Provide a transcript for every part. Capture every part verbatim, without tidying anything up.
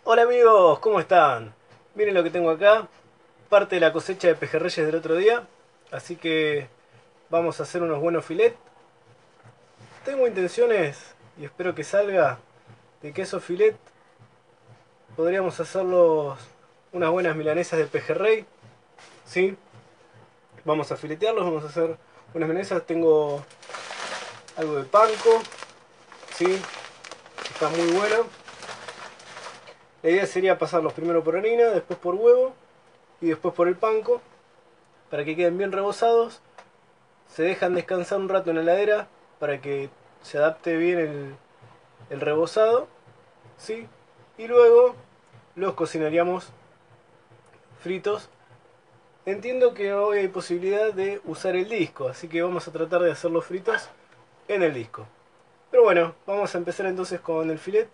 Hola amigos, ¿cómo están? Miren lo que tengo acá, parte de la cosecha de pejerreyes del otro día, así que vamos a hacer unos buenos filet. Tengo intenciones, y espero que salga, de que esos filet podríamos hacerlos unas buenas milanesas de pejerrey, ¿sí? Vamos a filetearlos, vamos a hacer unas milanesas, tengo algo de panko, ¿sí? Está muy bueno. La idea sería pasarlos primero por harina, después por huevo y después por el panko, para que queden bien rebozados. Se dejan descansar un rato en la heladera para que se adapte bien el, el rebozado, ¿sí? Y luego los cocinaríamos fritos. Entiendo que hoy hay posibilidad de usar el disco, así que vamos a tratar de hacerlos fritos en el disco. Pero bueno, vamos a empezar entonces con el filet.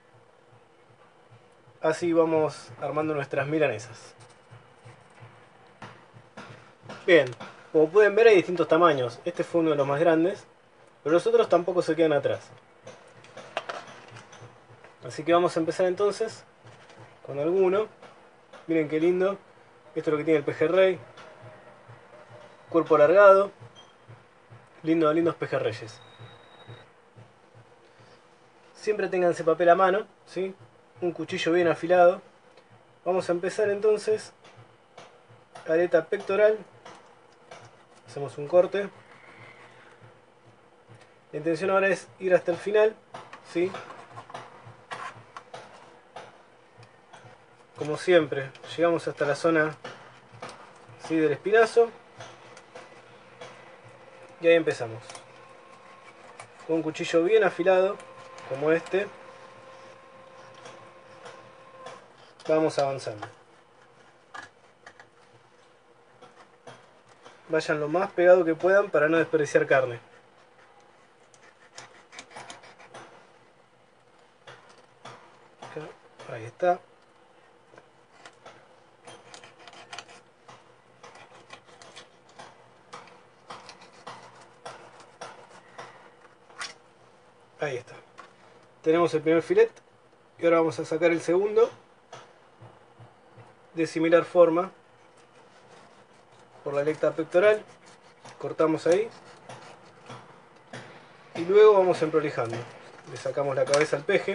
Así vamos armando nuestras milanesas. Bien, como pueden ver hay distintos tamaños. Este fue uno de los más grandes, pero los otros tampoco se quedan atrás. Así que vamos a empezar entonces con alguno. Miren qué lindo. Esto es lo que tiene el pejerrey. Cuerpo alargado. Lindo, lindos pejerreyes. Siempre ténganse papel a mano, ¿sí? Un cuchillo bien afilado. Vamos a empezar entonces. Aleta pectoral. Hacemos un corte. La intención ahora es ir hasta el final, ¿sí? Como siempre, llegamos hasta la zona, ¿sí?, del espinazo. Y ahí empezamos. Con un cuchillo bien afilado, como este, vamos avanzando. Vayan lo más pegado que puedan para no desperdiciar carne. Acá, ahí está. Ahí está. Tenemos el primer filet y ahora vamos a sacar el segundo de similar forma por la aleta pectoral. Cortamos ahí y luego vamos emprolijando. Le sacamos la cabeza al peje.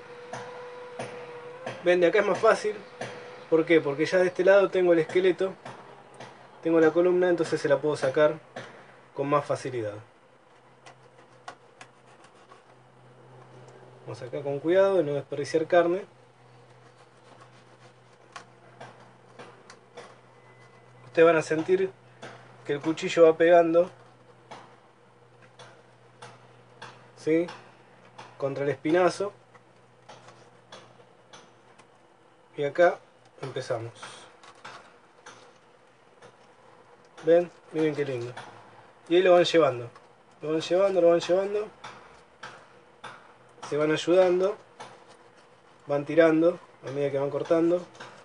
Ven, de acá es más fácil. ¿Por qué? Porque ya de este lado tengo el esqueleto, tengo la columna, entonces se la puedo sacar con más facilidad. Vamos acá con cuidado de no desperdiciar carne. Ustedes van a sentir que el cuchillo va pegando, ¿sí?, contra el espinazo. Y acá empezamos. ¿Ven? Miren qué lindo. Y ahí lo van llevando. Lo van llevando, lo van llevando. Se van ayudando. Van tirando a medida que van cortando.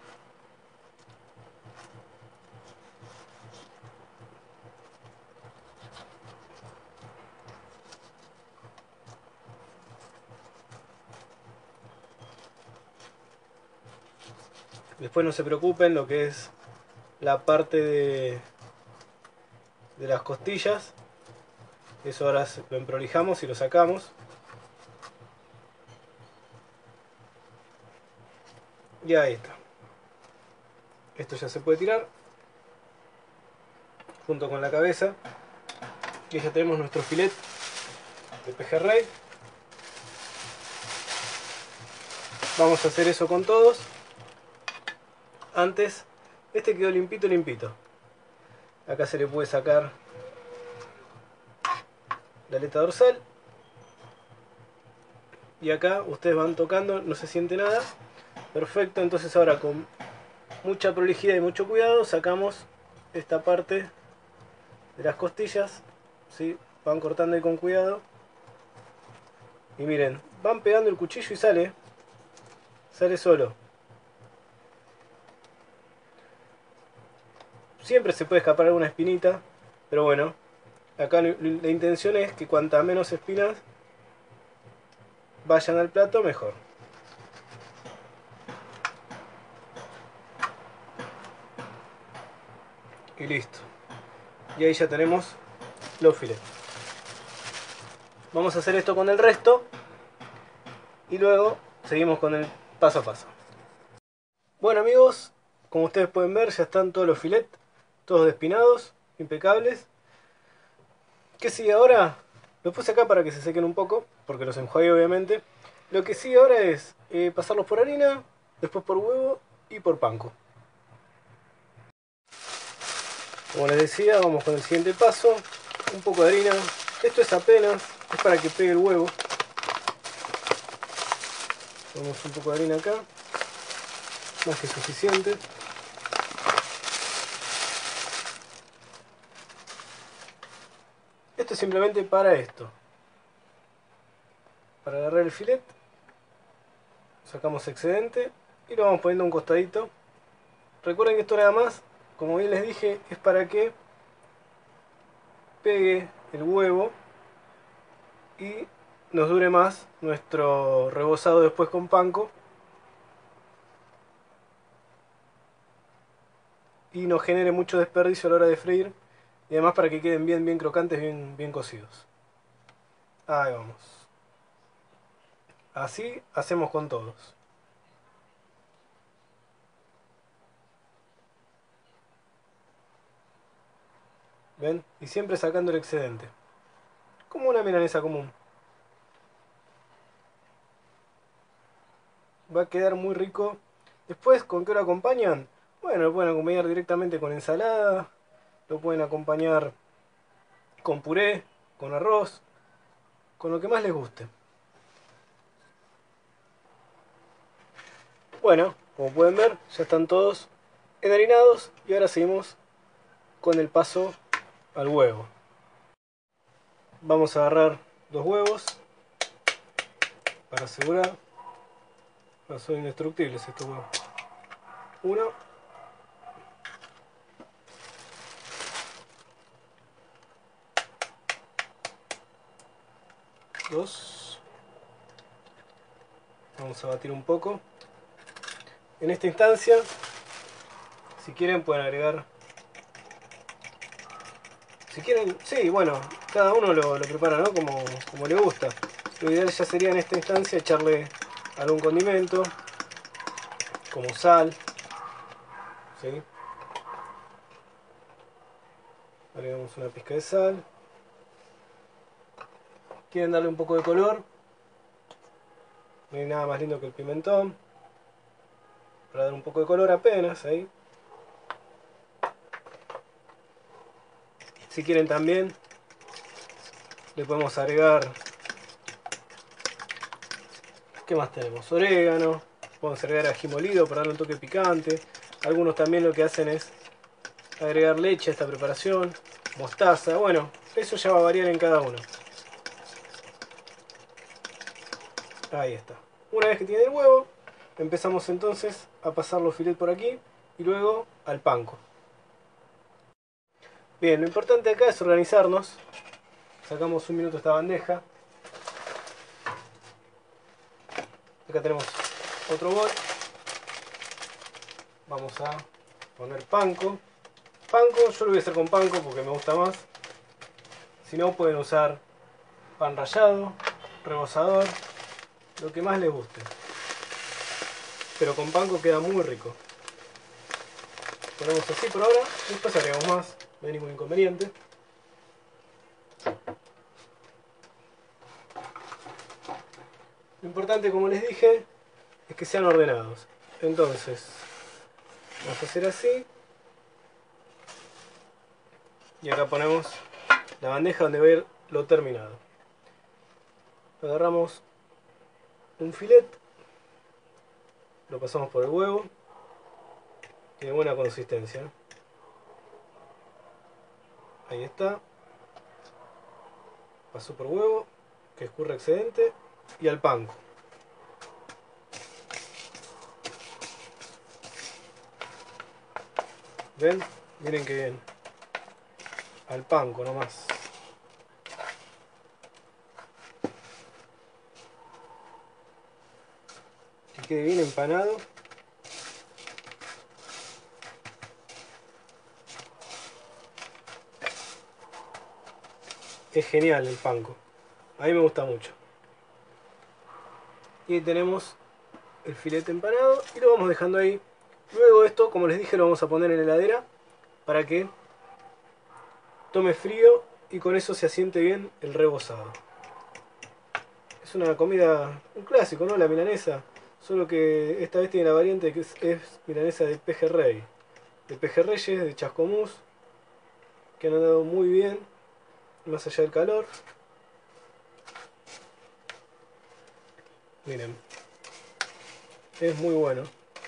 Después no se preocupen lo que es la parte de, de las costillas. Eso ahora lo emprolijamos y lo sacamos. Y ahí está. Esto ya se puede tirar junto con la cabeza. Y ya tenemos nuestro filet de pejerrey. Vamos a hacer eso con todos. Antes, este quedó limpito, limpito. Acá se le puede sacar la aleta dorsal. Y acá ustedes van tocando, no se siente nada. Perfecto, entonces ahora con mucha prolijidad y mucho cuidado sacamos esta parte de las costillas, ¿sí? Van cortando ahí con cuidado. Y miren, van pegando el cuchillo y sale. Sale solo. Siempre se puede escapar alguna espinita, pero bueno, acá la intención es que cuanta menos espinas vayan al plato, mejor. y listo. Y ahí ya tenemos los filetes. Vamos a hacer esto con el resto y luego seguimos con el paso a paso. Bueno amigos, como ustedes pueden ver ya están todos los filetes, todos despinados, impecables. ¿Qué sigue ahora? Los puse acá para que se sequen un poco, porque los enjuagué obviamente. Lo que sigue ahora es eh, pasarlos por harina, después por huevo y por panko. Como les decía, vamos con el siguiente paso. Un poco de harina. Esto es apenas, es para que pegue el huevo. Ponemos un poco de harina acá. Más que suficiente. Esto es simplemente para esto. Para agarrar el filet. Sacamos excedente y lo vamos poniendo a un costadito. Recuerden que esto nada más, como bien les dije, es para que pegue el huevo y nos dure más nuestro rebozado después con panko y nos genere mucho desperdicio a la hora de freír y además para que queden bien bien crocantes, bien, bien cocidos. Ahí vamos. Así hacemos con todos. ¿Ven? Y siempre sacando el excedente. Como una milanesa común. Va a quedar muy rico. Después, ¿con qué lo acompañan? Bueno, lo pueden acompañar directamente con ensalada. Lo pueden acompañar con puré, con arroz, con lo que más les guste. Bueno, como pueden ver, ya están todos enharinados y ahora seguimos con el paso al huevo. Vamos a agarrar dos huevos para asegurar. No, son indestructibles estos huevos. Uno. Dos. Vamos a batir un poco. En esta instancia, si quieren pueden agregar... Si quieren, sí, bueno, cada uno lo, lo prepara, ¿no? Como, como le gusta. Lo ideal ya sería en esta instancia echarle algún condimento, como sal, ¿sí? Agregamos una pizca de sal. Quieren darle un poco de color, no hay nada más lindo que el pimentón, para dar un poco de color apenas ahí. Si quieren también le podemos agregar, ¿qué más tenemos? Orégano, podemos agregar ají molido para darle un toque picante. Algunos también lo que hacen es agregar leche a esta preparación, mostaza, bueno, eso ya va a variar en cada uno. Ahí está. Una vez que tiene el huevo, empezamos entonces a pasar los filetes por aquí y luego al panko. Bien, lo importante acá es organizarnos. Sacamos un minuto esta bandeja. Acá tenemos otro bol. Vamos a poner panko. Panko, yo lo voy a hacer con panko porque me gusta más. Si no, pueden usar pan rallado, rebozador, lo que más les guste. Pero con panko queda muy rico. Ponemos así por ahora, después agregamos más, no hay ningún inconveniente. Lo importante, como les dije, es que sean ordenados. Entonces, vamos a hacer así. Y acá ponemos la bandeja donde va a ir lo terminado. Agarramos un filet, lo pasamos por el huevo. Tiene buena consistencia. Ahí está. Pasó por huevo, que escurre excedente. Y al panko. ¿Ven? Miren que bien. Al panko nomás. Que quede bien empanado. es genial el panko. A mí me gusta mucho. Y ahí tenemos el filete empanado y lo vamos dejando ahí. Luego esto, como les dije, lo vamos a poner en la heladera para que tome frío y con eso se asiente bien el rebozado. Es una comida, un clásico, ¿no? La milanesa. Solo que esta vez tiene la variante que es, es milanesa de pejerrey. De pejerreyes, de chascomús, que han andado muy bien, más allá del calor. Miren, es muy bueno.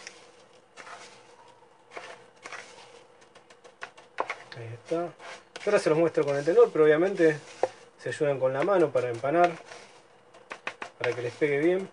Ahí está. Yo ahora se los muestro con el tenedor, pero obviamente se ayudan con la mano para empanar, para que les pegue bien.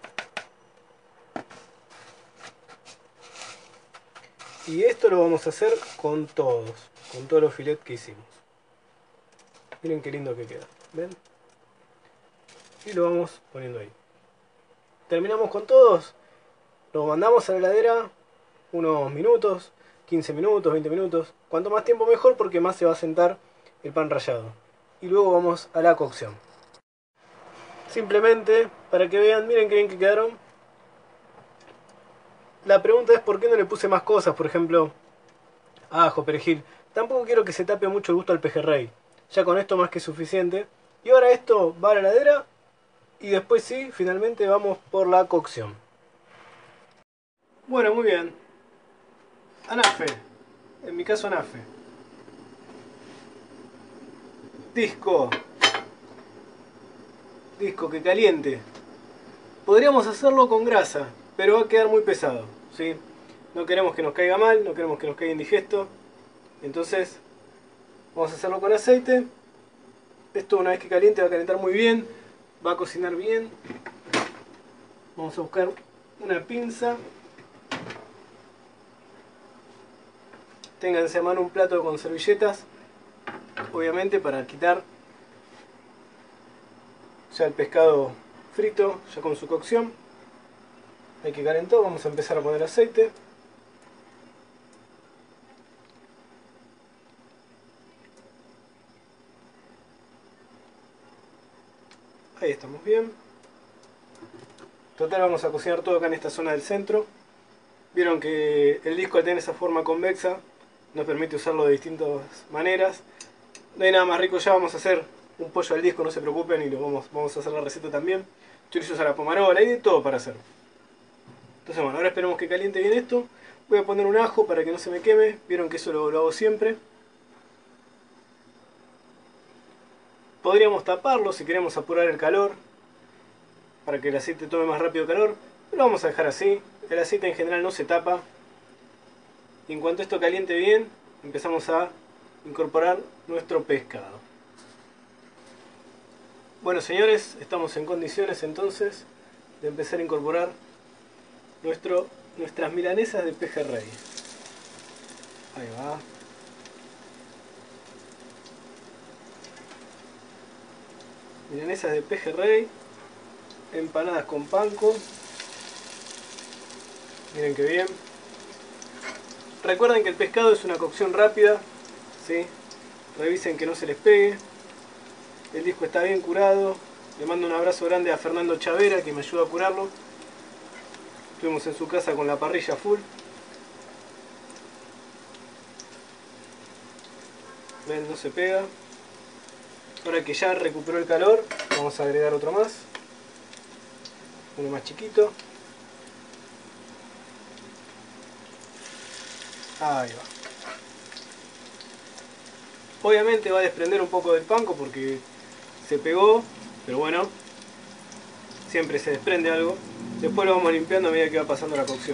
Y esto lo vamos a hacer con todos, con todos los filetes que hicimos. Miren qué lindo que queda, ¿ven? Y lo vamos poniendo ahí. Terminamos con todos, lo mandamos a la heladera unos minutos, quince minutos, veinte minutos. Cuanto más tiempo mejor porque más se va a sentar el pan rallado. Y luego vamos a la cocción. Simplemente, para que vean, miren qué bien que quedaron. La pregunta es por qué no le puse más cosas, por ejemplo, ajo, perejil. Tampoco quiero que se tape mucho el gusto al pejerrey. Ya con esto más que suficiente. Y ahora esto va a la heladera y después sí, finalmente vamos por la cocción. Bueno, muy bien. Anafe. En mi caso anafe. Disco. Disco que caliente. Podríamos hacerlo con grasa, pero va a quedar muy pesado, ¿sí? No queremos que nos caiga mal, no queremos que nos caiga indigesto. Entonces, vamos a hacerlo con aceite. Esto una vez que caliente va a calentar muy bien, va a cocinar bien. Vamos a buscar una pinza. Ténganse a mano un plato con servilletas, obviamente para quitar ya el pescado frito, ya con su cocción. Ahí que calentó, vamos a empezar a poner aceite. Ahí estamos bien. Total, vamos a cocinar todo acá en esta zona del centro. Vieron que el disco al tener esa forma convexa nos permite usarlo de distintas maneras. No hay nada más rico, ya vamos a hacer un pollo al disco, no se preocupen, y lo vamos, vamos a hacer la receta también. Chorizos a la pomarola, hay de todo para hacer. Entonces bueno, ahora esperemos que caliente bien esto. Voy a poner un ajo para que no se me queme. Vieron que eso lo, lo hago siempre. Podríamos taparlo si queremos apurar el calor, para que el aceite tome más rápido calor. Lo vamos a dejar así. El aceite en general no se tapa. Y en cuanto esto caliente bien, empezamos a incorporar nuestro pescado. Bueno señores, estamos en condiciones entonces de empezar a incorporar nuestro, nuestras milanesas de pejerrey. Ahí va. Milanesas de pejerrey, empanadas con panko. Miren qué bien. Recuerden que el pescado es una cocción rápida, ¿sí? Revisen que no se les pegue. El disco está bien curado. Le mando un abrazo grande a Fernando Chavera, que me ayuda a curarlo. Estuvimos en su casa con la parrilla full. Ven, no se pega. Ahora que ya recuperó el calor, vamos a agregar otro más. Uno más chiquito. Ahí va. Obviamente va a desprender un poco del panko porque se pegó, pero bueno, siempre se desprende algo. Después lo vamos limpiando a medida que va pasando la cocción.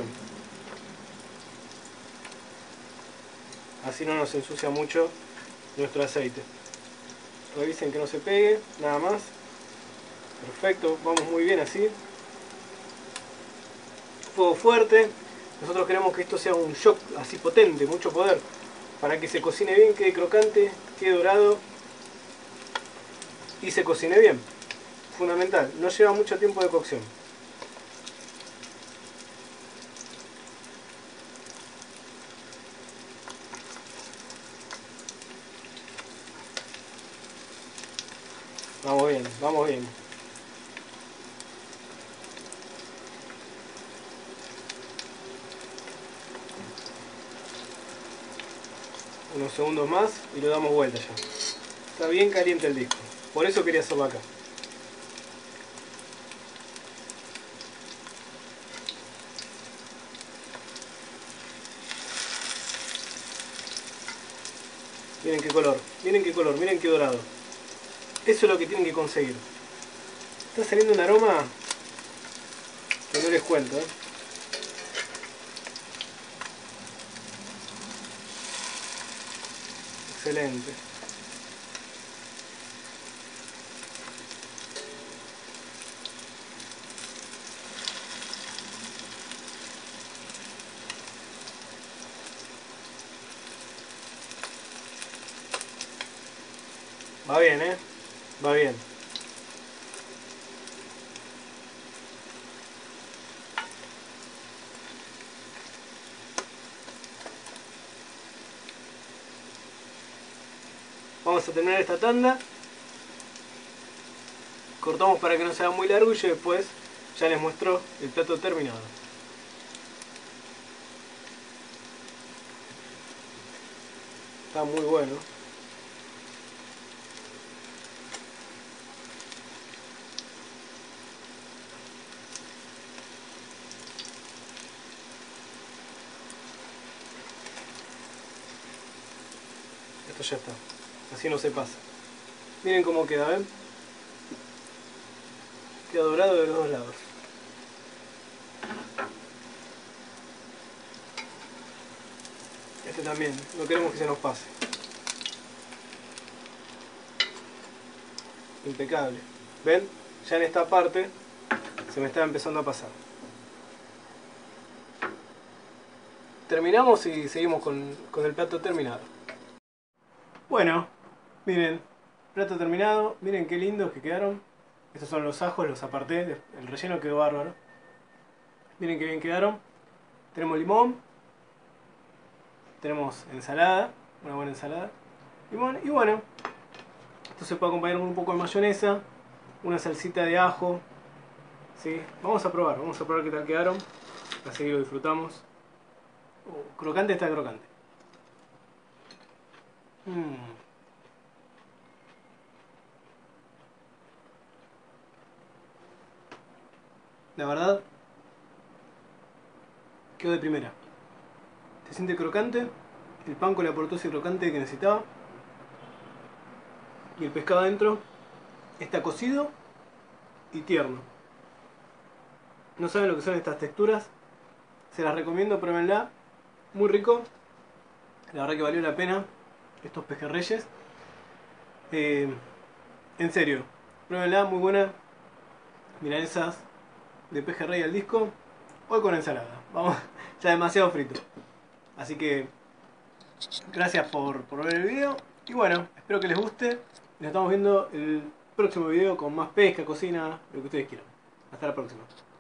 Así no nos ensucia mucho nuestro aceite. Revisen que no se pegue, nada más. Perfecto, vamos muy bien así. Fuego fuerte. Nosotros queremos que esto sea un shock así potente, mucho poder, para que se cocine bien, quede crocante, quede dorado y se cocine bien. Fundamental, no lleva mucho tiempo de cocción. Vamos bien, vamos bien. Unos segundos más y lo damos vuelta ya. Está bien caliente el disco. Por eso quería hacerlo acá. Miren qué color, miren qué color, miren qué dorado. Eso es lo que tienen que conseguir. Está saliendo un aroma que no les cuento, ¿eh? Excelente. Va bien, ¿eh? Va bien. Vamos a terminar esta tanda. Cortamos para que no sea muy largo y yo después ya les muestro el plato terminado. Está muy bueno. Esto ya está. Así no se pasa. Miren cómo queda, ¿ven? Queda dorado de los dos lados. Este también, no queremos que se nos pase. Impecable. ¿Ven? Ya en esta parte se me está empezando a pasar. Terminamos y seguimos con, con el plato terminado. Bueno, miren, plato terminado. Miren qué lindos que quedaron. Estos son los ajos, los aparté. El relleno quedó bárbaro. Miren qué bien quedaron. Tenemos limón. Tenemos ensalada, una buena ensalada. Limón y bueno, esto se puede acompañar con un poco de mayonesa, una salsita de ajo. ¿Sí? Vamos a probar, vamos a probar qué tal quedaron. Así que lo disfrutamos. Oh, crocante está crocante. Mm. La verdad, quedó de primera. Se siente crocante, el panko le aportó ese crocante que necesitaba. Y el pescado adentro está cocido y tierno. No saben lo que son estas texturas. Se las recomiendo, pruébenla. Muy rico. La verdad que valió la pena estos pejerreyes. Eh, en serio, pruébenla, muy buena. Milanesas de pejerrey al disco. Hoy con ensalada. Vamos, ya demasiado frito. Así que gracias por, por ver el video. Y bueno, espero que les guste. Nos estamos viendo el próximo video con más pesca, cocina, lo que ustedes quieran. Hasta la próxima.